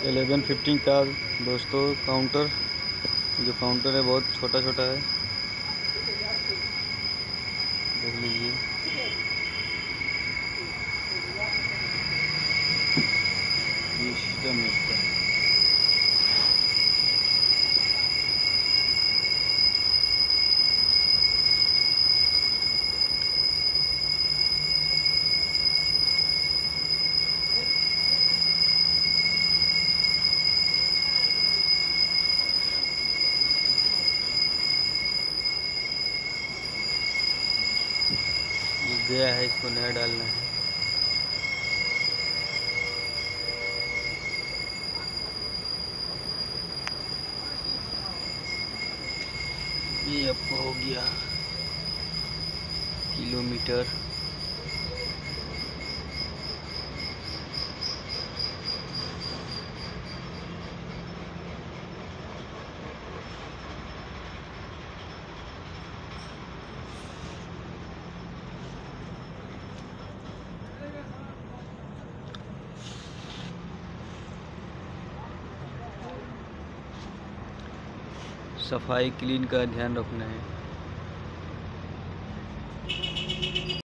11:15 का दोस्तों काउंटर, जो काउंटर है बहुत छोटा छोटा है, देख लीजिए। ये सिस्टम है इसका। ये गया है, इसको नया डालना है। ये आपको हो गया किलोमीटर। सफाई क्लीन का ध्यान रखना है।